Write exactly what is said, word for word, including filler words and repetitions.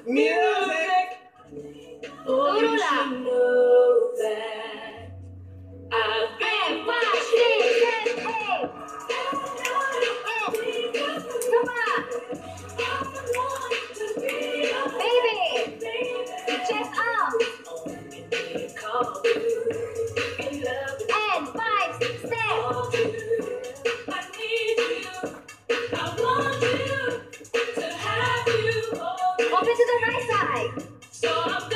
Music. Oh, you should know that I've been watching. Come on. Baby. Chest up. And five steps. I need you. I want you to have you. Open to the right side. So I'm